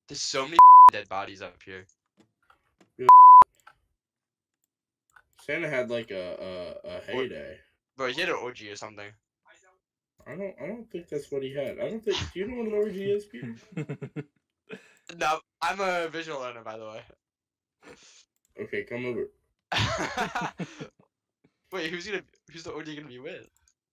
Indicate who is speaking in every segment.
Speaker 1: There's so many dead bodies up here.
Speaker 2: Santa had like a heyday.
Speaker 1: Bro, he had an orgy or something.
Speaker 2: I don't think that's what he had. I don't think. Do you know what an orgy is, Peter?
Speaker 1: No, I'm a visual learner, by the way.
Speaker 2: Okay, come over.
Speaker 1: Wait, who's the orgy gonna be with?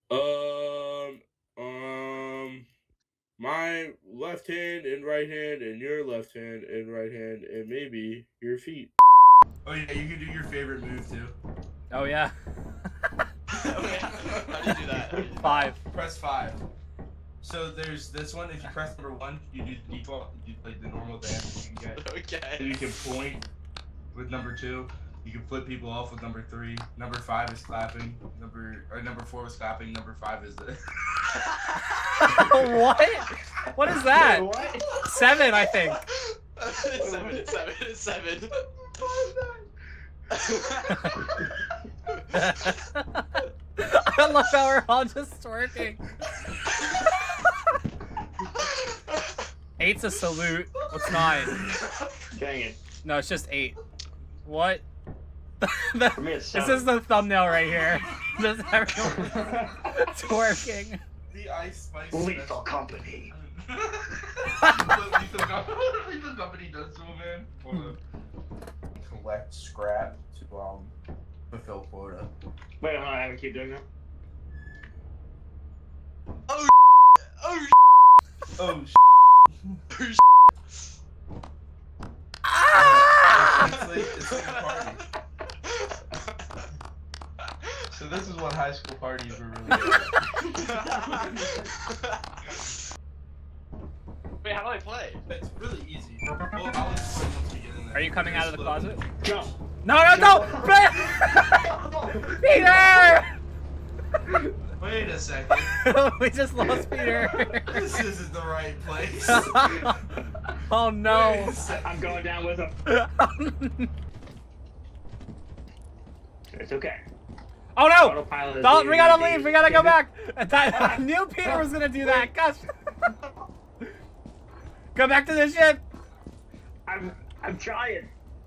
Speaker 2: My left hand and right hand, and your left hand and right hand, and maybe your feet.
Speaker 3: Oh yeah, you can do your favorite move too.
Speaker 4: Oh yeah.
Speaker 1: Oh, yeah. How do you do that?
Speaker 4: 5.
Speaker 3: Press 5. So there's this one. If you press number 1, you do the default. You do like the normal dance you can get.
Speaker 1: Okay.
Speaker 3: Then you can point with number 2. You can flip people off with number 3. Number 5 is clapping. Number 4 is clapping. Number 5 is the.
Speaker 4: What? What is that?
Speaker 2: Wait, what?
Speaker 4: 7, I think.
Speaker 1: It's 7.
Speaker 4: I love how we're all just twerking. 8's a salute. What's 9?
Speaker 5: Dang it.
Speaker 4: No, it's just 8. What?
Speaker 5: For me, it's
Speaker 4: This
Speaker 5: 7.
Speaker 4: is the thumbnail right here. Just everyone twerking.
Speaker 3: The Ice Spice.
Speaker 5: Lethal Company.
Speaker 3: Lethal Company does so, man. Hold on. Collect scrap to fulfill quota.
Speaker 5: Wait, hold on, I have to keep doing that.
Speaker 1: Oh, oh,
Speaker 3: Oh, it's like a party. So this is what high school parties were really like.
Speaker 1: Wait, how do I play?
Speaker 3: It's really easy. Well, I'll explain once we get in there.
Speaker 4: Are you coming out of the
Speaker 3: There's
Speaker 4: closet?
Speaker 5: Jump.
Speaker 4: No! Peter!
Speaker 3: Wait a second.
Speaker 4: We just lost Peter.
Speaker 3: This isn't the right place.
Speaker 4: Oh no.
Speaker 3: Wait a second.
Speaker 5: I'm going down with him. It's okay.
Speaker 4: Oh no!
Speaker 5: Autopilot is
Speaker 4: Don't, we gotta
Speaker 5: leaving.
Speaker 4: leave, we gotta go back! I knew Peter was gonna do that, gosh! Go back to the ship!
Speaker 5: I'm trying.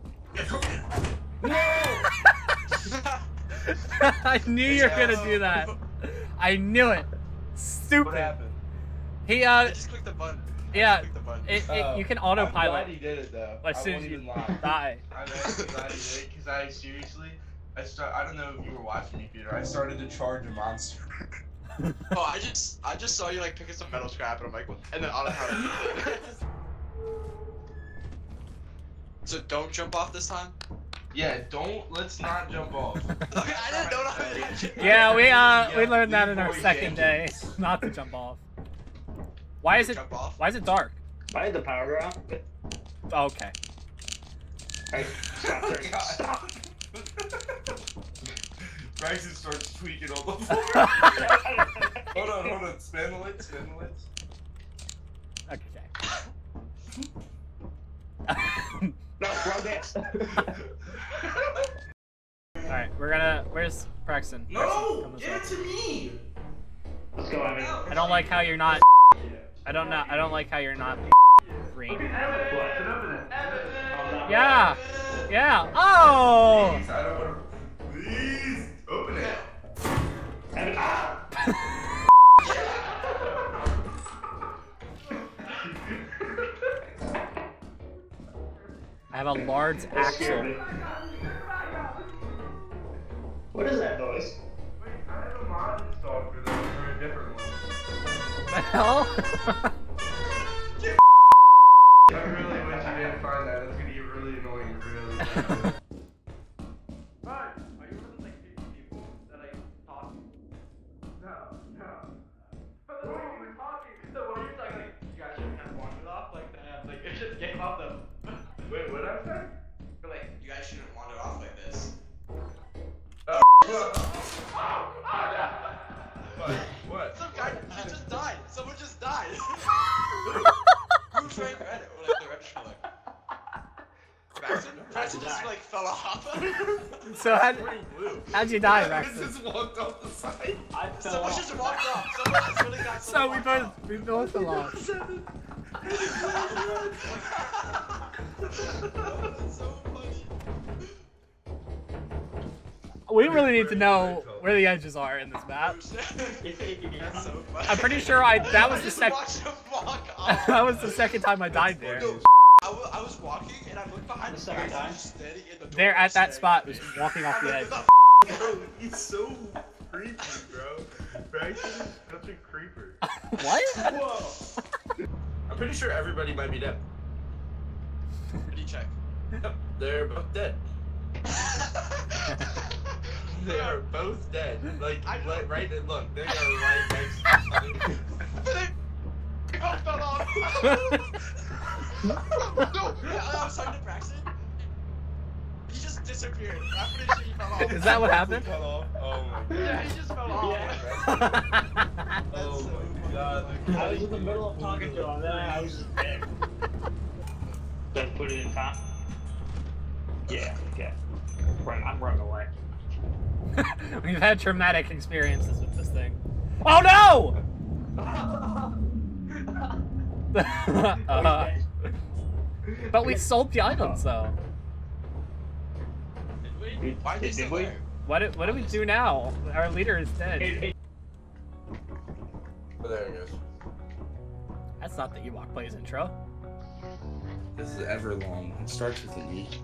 Speaker 4: I knew you were gonna do that. I knew it.
Speaker 3: What
Speaker 4: Stupid.
Speaker 3: happened?
Speaker 4: He,
Speaker 1: I just clicked the button.
Speaker 4: yeah,
Speaker 1: Click the button.
Speaker 4: you can
Speaker 3: I'm glad
Speaker 4: autopilot.
Speaker 3: he did it though.
Speaker 4: As
Speaker 3: I
Speaker 4: soon
Speaker 3: won't
Speaker 4: as you
Speaker 3: even lie.
Speaker 4: die.
Speaker 3: I'm actually glad he did it because I seriously, I don't know if you were watching me, Peter. I started to charge a monster.
Speaker 1: Oh, I just saw you like picking some metal scrap, and I'm like, what? And then autopilot. So don't jump off this time.
Speaker 3: Yeah, let's not jump off.
Speaker 1: Okay, I didn't know that.
Speaker 4: Yeah, we learned that in our second day, not to jump off. Why is it
Speaker 1: Jump off.
Speaker 4: dark?
Speaker 5: Why did the power go out?
Speaker 4: Okay.
Speaker 5: Hey, stop
Speaker 3: Oh,
Speaker 5: there.
Speaker 3: God.
Speaker 5: Stop.
Speaker 3: Bryson starts tweaking on the floor. Hold on. Spin the lights.
Speaker 4: Okay.
Speaker 5: No, wrong dance.
Speaker 4: Alright, where's Braxton?
Speaker 3: No,
Speaker 4: Braxton, come this
Speaker 3: give
Speaker 4: way.
Speaker 3: it to me.
Speaker 5: Let's go, Evan.
Speaker 4: I don't like how you're not. I don't like how you're not green. Yeah. Yeah. Oh.
Speaker 3: Please, I don't want to. Please open it.
Speaker 5: Evan.
Speaker 4: I have a large
Speaker 5: That scared
Speaker 4: axle.
Speaker 5: me. What is that noise?
Speaker 3: Wait, I have a mod installed for this for a different one.
Speaker 4: What the hell?
Speaker 3: I really wish you didn't find that. It's gonna get really annoying really bad.
Speaker 1: Are you one of those like people that I talk?
Speaker 3: No.
Speaker 1: But the way you were talking, so when you're talking, like, you guys shouldn't have wandered off like that. Like, it just came off them.
Speaker 3: Wait, what I said?
Speaker 1: But like, you guys shouldn't wander off like this.
Speaker 3: What?
Speaker 1: Some guy just died. Someone just died. Who drank Reddit? Or like the register like. Braxton just like fell off.
Speaker 4: So how'd you die,
Speaker 3: I
Speaker 4: Braxton?
Speaker 3: just walked off the side.
Speaker 5: I fell
Speaker 1: Someone
Speaker 5: off.
Speaker 1: just walked off. Someone really got
Speaker 4: So we both fell off.
Speaker 3: so funny.
Speaker 4: We really need to know where the edges are in this map.
Speaker 3: That's so funny.
Speaker 4: I'm pretty sure that was the second.
Speaker 3: Watch him walk off.
Speaker 4: That was the second time I died there.
Speaker 3: No, I was walking and I looked behind
Speaker 5: The second time?
Speaker 3: standing in the door.
Speaker 4: There at that
Speaker 3: staring
Speaker 4: spot was walking off the edge.
Speaker 2: Bro, he's so creepy, bro. Braxton is such a creeper.
Speaker 4: What?
Speaker 2: Whoa. I'm pretty sure everybody might be dead.
Speaker 3: Did he check?
Speaker 2: Yep, they're both dead. They are both dead. Like, right, look, they are right next to each other.
Speaker 3: They both fell off. No, I was talking to Braxton. He just disappeared. I'm pretty sure he fell off.
Speaker 4: Is that what happened?
Speaker 2: Fell off? Oh my god.
Speaker 3: Yeah, he just fell off.
Speaker 5: Yeah.
Speaker 2: Oh my god.
Speaker 5: I was in the middle of talking to him, then I was just dead. Then put it in top. Yeah, okay. Right, I'm running away.
Speaker 4: We've had traumatic experiences with this thing. Oh no! But we sold the items though.
Speaker 3: Did we? Why
Speaker 5: Did
Speaker 3: did
Speaker 5: we?
Speaker 3: we?
Speaker 4: What do we do now? Our leader is dead.
Speaker 2: Oh, there it goes.
Speaker 4: That's not the Ewok Plays intro.
Speaker 2: This is Everlong. It starts with an E.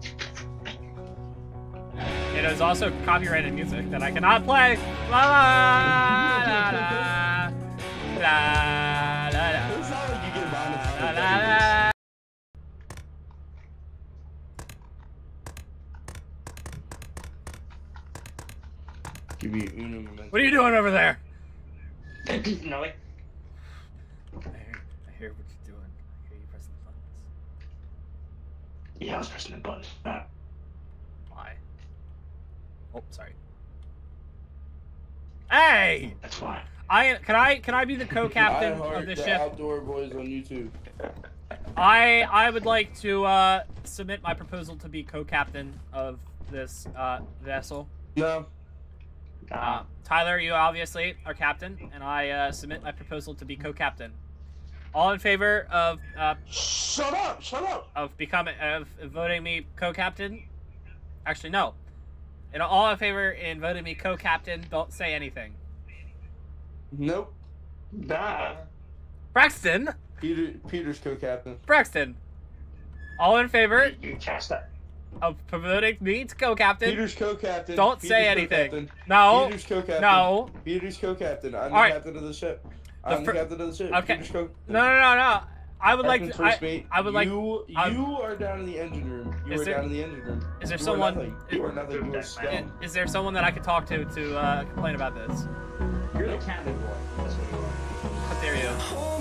Speaker 4: It is also copyrighted music that I cannot play. La la la la la la
Speaker 2: It's not like you can buy
Speaker 4: la
Speaker 2: it.
Speaker 4: la la.
Speaker 2: Give me uno momento.
Speaker 4: What are you doing over there?
Speaker 5: Nothing.
Speaker 4: I hear what you're doing. I hear you pressing the buttons.
Speaker 5: Yeah, I was pressing the button.
Speaker 4: Why? Oh, sorry. Hey!
Speaker 5: That's why.
Speaker 4: Can I be the co-captain of this
Speaker 2: the
Speaker 4: ship?
Speaker 2: Outdoor Boys on YouTube.
Speaker 4: I would like to submit my proposal to be co-captain of this vessel.
Speaker 2: No.
Speaker 4: Tyler, you obviously are captain, and I submit my proposal to be co-captain. All in favor of
Speaker 2: Shut up! Shut up!
Speaker 4: of voting me co-captain? Actually, no. And all in favor in voting me co-captain, don't say anything.
Speaker 2: Nope.
Speaker 5: Nah.
Speaker 4: Braxton!
Speaker 2: Peter's co-captain.
Speaker 4: Braxton! All in favor
Speaker 5: You cast that.
Speaker 4: of voting me to co-captain?
Speaker 2: Peter's co-captain.
Speaker 4: Don't
Speaker 2: Peter's
Speaker 4: say anything.
Speaker 2: co-captain.
Speaker 4: No.
Speaker 2: Peter's co-captain.
Speaker 4: No.
Speaker 2: Peter's co-captain. I'm the
Speaker 4: All right.
Speaker 2: captain of the ship. I'm the captain of the ship.
Speaker 4: Okay.
Speaker 2: Peter's co-captain.
Speaker 4: No. I would like
Speaker 2: Captain
Speaker 4: to.
Speaker 2: First Mate,
Speaker 4: I would like.
Speaker 2: You are down in the engine room. You
Speaker 4: Is
Speaker 2: are
Speaker 4: there-
Speaker 2: down in the engine room.
Speaker 4: Is there
Speaker 2: You are
Speaker 4: someone?
Speaker 2: nothing. You are nothing. You are scum.
Speaker 4: Is there someone that I could talk to complain about this?
Speaker 5: You're the captain boy. That's what you are.
Speaker 4: How dare you?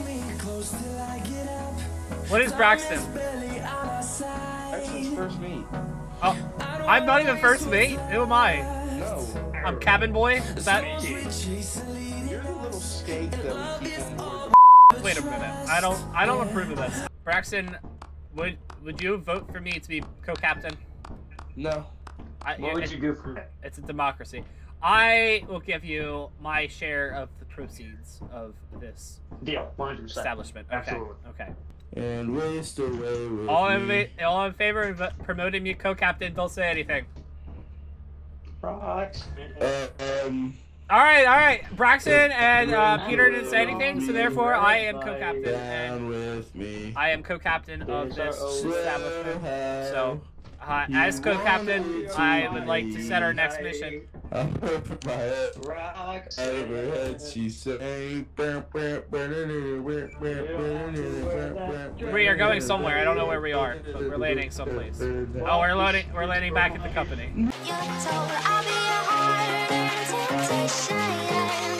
Speaker 4: What is Braxton?
Speaker 2: Braxton's First Mate.
Speaker 4: Oh, I'm not even first mate. Who am I?
Speaker 2: No.
Speaker 4: I'm cabin boy. Is that?
Speaker 2: You're the little skate that we keep on board.
Speaker 4: Wait a minute. I don't approve of this. Braxton, would you vote for me to be co-captain?
Speaker 2: No.
Speaker 5: What would you do for me?
Speaker 4: It's a democracy. I will give you my share of the proceeds of this
Speaker 5: Deal. 100%.
Speaker 4: establishment. Okay.
Speaker 5: Absolutely.
Speaker 4: Okay.
Speaker 2: And waste away with
Speaker 4: All
Speaker 2: me.
Speaker 4: in favor of promoting me co-captain? Don't say anything.
Speaker 5: Rocks.
Speaker 4: All right. Braxton and Peter didn't say anything, so therefore I am co-captain.
Speaker 2: Down
Speaker 4: And
Speaker 2: with me.
Speaker 4: I am co-captain of this establishment. So, as co-captain, I would like to set our next mission.
Speaker 2: I put my head
Speaker 5: Rocks.
Speaker 2: over her head, she sang.
Speaker 4: We are going somewhere. I don't know where we are, but we're landing someplace. Oh, we're landing back at the company.
Speaker 6: You're told I'll be a harder temptation.